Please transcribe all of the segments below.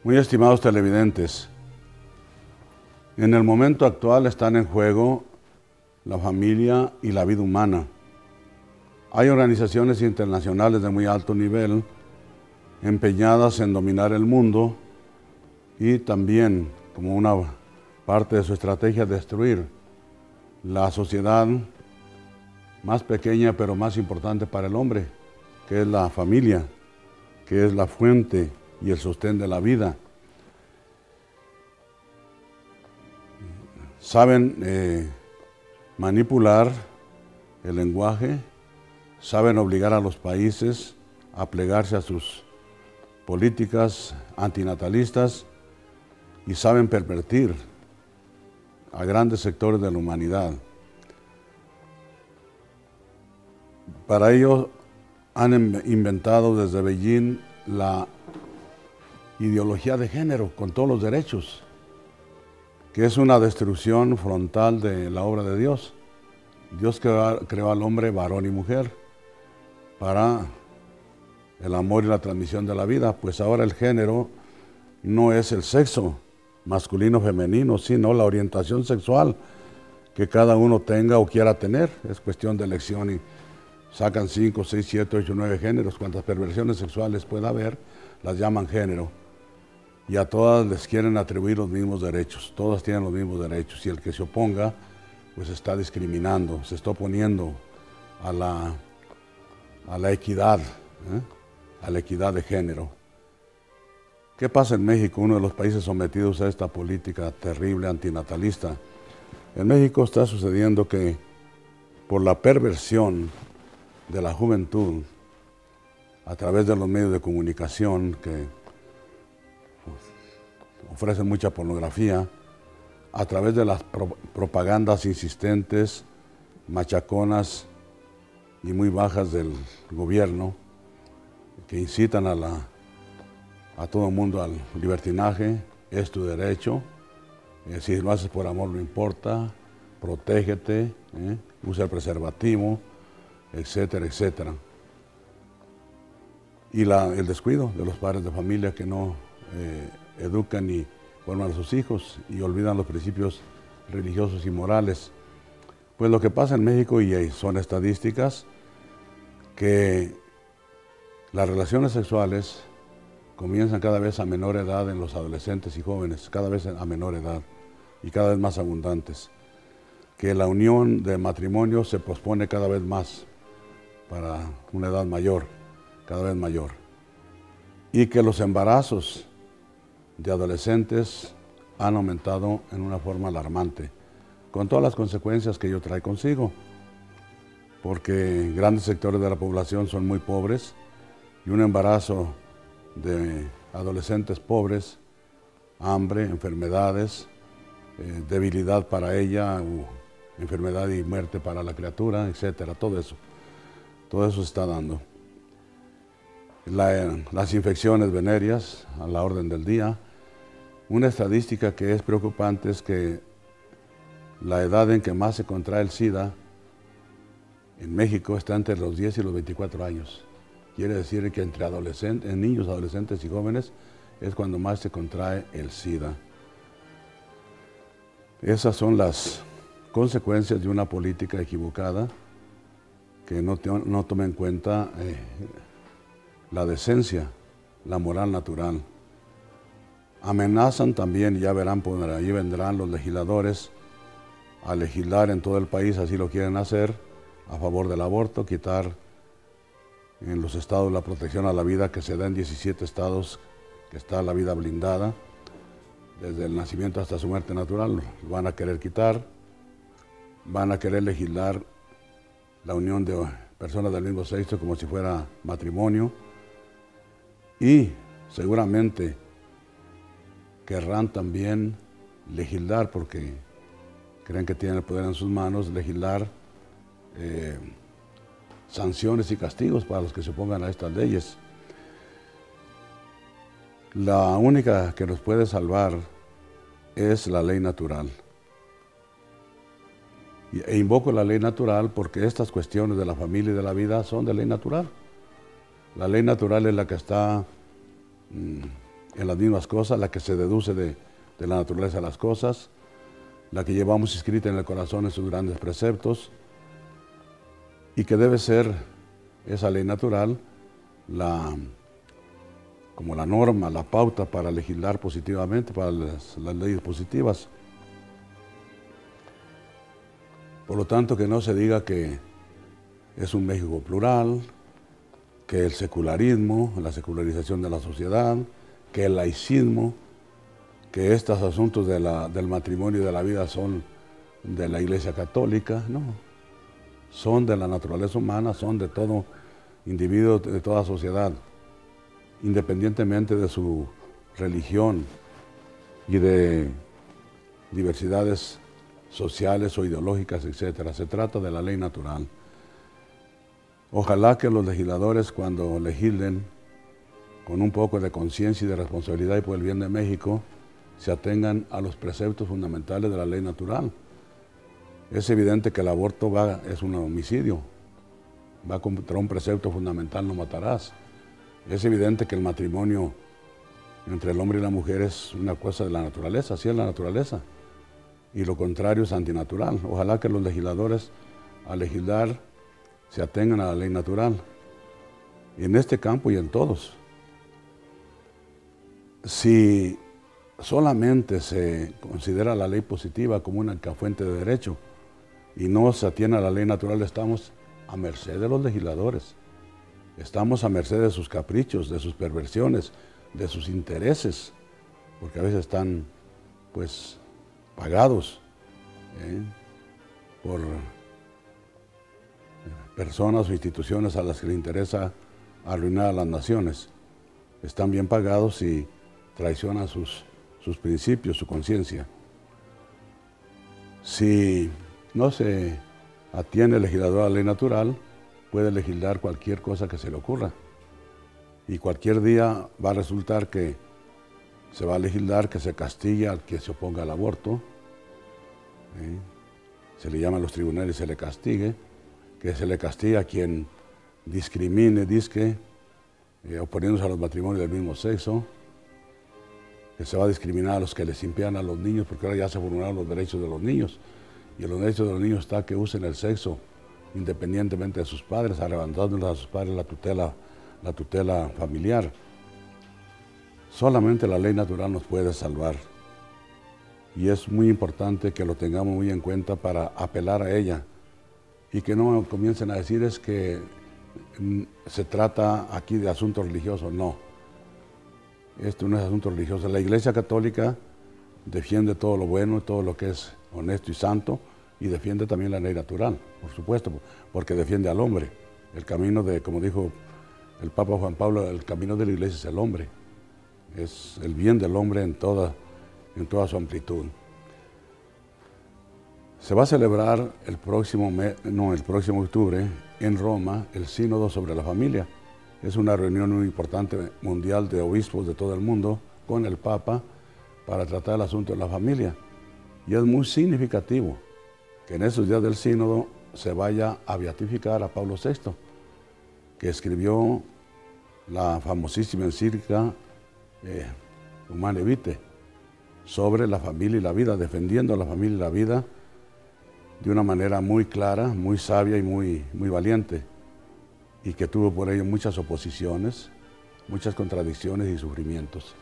Muy estimados televidentes, en el momento actual están en juego la familia y la vida humana. Hay organizaciones internacionales de muy alto nivel empeñadas en dominar el mundo y también, como una parte de su estrategia, destruir la sociedad más pequeña pero más importante para el hombre, que es la familia, que es la fuente y el sostén de la vida. Saben manipular el lenguaje, saben obligar a los países a plegarse a sus políticas antinatalistas y saben pervertir a grandes sectores de la humanidad. Para ello han inventado desde Beijing la ideología de género con todos los derechos, que es una destrucción frontal de la obra de Dios. Dios creó al hombre varón y mujer para el amor y la transmisión de la vida, pues ahora el género no es el sexo masculino o femenino, sino la orientación sexual que cada uno tenga o quiera tener. Es cuestión de elección y sacan 5, 6, 7, 8, 9 géneros. Cuantas perversiones sexuales pueda haber, las llaman género. Y a todas les quieren atribuir los mismos derechos. Todas tienen los mismos derechos. Y el que se oponga, pues está discriminando, se está oponiendo a la equidad, a la equidad de género. ¿Qué pasa en México, uno de los países sometidos a esta política terrible antinatalista? En México está sucediendo que por la perversión de la juventud, a través de los medios de comunicación que ofrecen mucha pornografía, a través de las propagandas insistentes, machaconas y muy bajas del gobierno, que incitan a todo el mundo al libertinaje, es tu derecho, si lo haces por amor no importa, protégete, usa el preservativo, etcétera, etcétera. Y el descuido de los padres de familia que no educan y forman a sus hijos y olvidan los principios religiosos y morales. Pues lo que pasa en México, y son estadísticas, que las relaciones sexuales comienzan cada vez a menor edad en los adolescentes y jóvenes, cada vez a menor edad y cada vez más abundantes. Que la unión de matrimonio se pospone cada vez más para una edad mayor, cada vez mayor. Y que los embarazos de adolescentes han aumentado en una forma alarmante, con todas las consecuencias que ello trae consigo, porque grandes sectores de la población son muy pobres y un embarazo de adolescentes pobres, hambre, enfermedades, debilidad para ella, enfermedad y muerte para la criatura, etcétera, todo eso se está dando. Las infecciones venéreas a la orden del día. Una estadística que es preocupante es que la edad en que más se contrae el SIDA en México está entre los 10 y los 24 años. Quiere decir que entre niños, adolescentes y jóvenes es cuando más se contrae el SIDA. Esas son las consecuencias de una política equivocada que no toma en cuenta la decencia, la moral natural. Amenazan también, y ya verán, por ahí vendrán los legisladores a legislar en todo el país, así lo quieren hacer, a favor del aborto, quitar en los estados la protección a la vida que se da en 17 estados, que está la vida blindada, desde el nacimiento hasta su muerte natural, lo van a querer quitar, van a querer legislar la unión de personas del mismo sexo como si fuera matrimonio, y seguramente querrán también legislar, porque creen que tienen el poder en sus manos, legislar sanciones y castigos para los que se opongan a estas leyes. La única que nos puede salvar es la ley natural. E invoco la ley natural porque estas cuestiones de la familia y de la vida son de ley natural. La ley natural es la que está en las mismas cosas, la que se deduce de la naturaleza de las cosas, la que llevamos escrita en el corazón en sus grandes preceptos, y que debe ser esa ley natural como la norma, la pauta para legislar positivamente, para las leyes positivas. Por lo tanto, que no se diga que es un México plural, que el secularismo, la secularización de la sociedad, que el laicismo, que estos asuntos del matrimonio y de la vida son de la Iglesia Católica, no. Son de la naturaleza humana, son de todo individuo, de toda sociedad, independientemente de su religión y de diversidades sociales o ideológicas, etc. Se trata de la ley natural. Ojalá que los legisladores, cuando legislen con un poco de conciencia y de responsabilidad y por el bien de México, se atengan a los preceptos fundamentales de la ley natural. Es evidente que el aborto es un homicidio, va contra un precepto fundamental: no matarás. Es evidente que el matrimonio entre el hombre y la mujer es una cosa de la naturaleza, así es la naturaleza, y lo contrario es antinatural. Ojalá que los legisladores, al legislar, se atengan a la ley natural, y en este campo y en todos. Si solamente se considera la ley positiva como una fuente de derecho y no se atiene a la ley natural, estamos a merced de los legisladores. Estamos a merced de sus caprichos, de sus perversiones, de sus intereses, porque a veces están, pues, pagados por personas o instituciones a las que les interesa arruinar a las naciones. Están bien pagados y traicionan sus principios, su conciencia. Si no se atiende el legislador a la ley natural, puede legislar cualquier cosa que se le ocurra. Y cualquier día va a resultar que se va a legislar que se castigue al que se oponga al aborto. Se le llama a los tribunales y se le castigue. Que se le castigue a quien discrimine, oponiéndose a los matrimonios del mismo sexo. Que se va a discriminar a los que les impidan a los niños, porque ahora ya se formularon los derechos de los niños. Y en los derechos de los niños está que usen el sexo independientemente de sus padres, arrebatándoles a sus padres la tutela familiar. Solamente la ley natural nos puede salvar. Y es muy importante que lo tengamos muy en cuenta para apelar a ella. Y que no comiencen a decir es que se trata aquí de asuntos religiosos. No. Esto no es asunto religioso. La Iglesia Católica defiende todo lo bueno, todo lo que es honesto y santo, y defiende también la ley natural, por supuesto, porque defiende al hombre. El camino como dijo el Papa Juan Pablo, el camino de la Iglesia es el hombre. Es el bien del hombre en toda su amplitud. Se va a celebrar el próximo octubre en Roma el Sínodo sobre la Familia. Es una reunión muy importante mundial de obispos de todo el mundo con el Papa para tratar el asunto de la familia. Y es muy significativo que en esos días del Sínodo se vaya a beatificar a Pablo VI, que escribió la famosísima encíclica Humanae Vitae sobre la familia y la vida, defendiendo a la familia y la vida de una manera muy clara, muy sabia y muy valiente, y que tuvo por ello muchas oposiciones, muchas contradicciones y sufrimientos.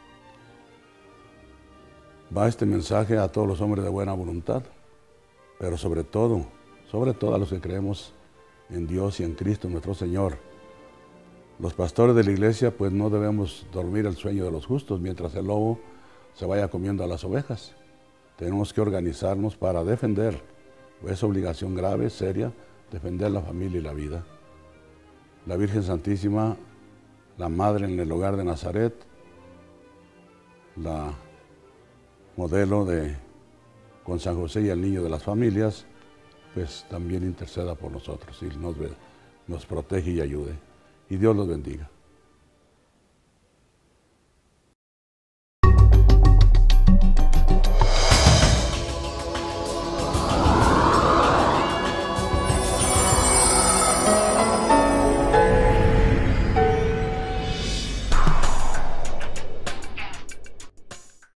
Va este mensaje a todos los hombres de buena voluntad, pero sobre todo a los que creemos en Dios y en Cristo nuestro Señor. Los pastores de la iglesia, pues no debemos dormir el sueño de los justos mientras el lobo se vaya comiendo a las ovejas. Tenemos que organizarnos para defender, es obligación grave, seria, defender la familia y la vida. La Virgen Santísima, la Madre en el hogar de Nazaret, la modelo con San José y el niño de las familias, pues también interceda por nosotros y nos protege y ayude. Y Dios los bendiga.